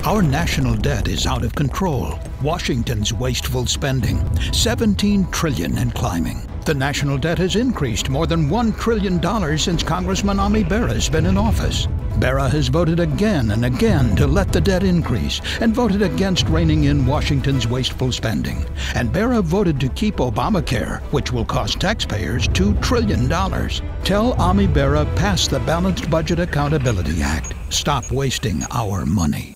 Our national debt is out of control. Washington's wasteful spending, $17 trillion and climbing. The national debt has increased more than $1 trillion since Congressman Bera has been in office. Bera has voted again and again to let the debt increase and voted against reining in Washington's wasteful spending. And Bera voted to keep Obamacare, which will cost taxpayers $2 trillion. Tell Bera pass the Balanced Budget Accountability Act. Stop wasting our money.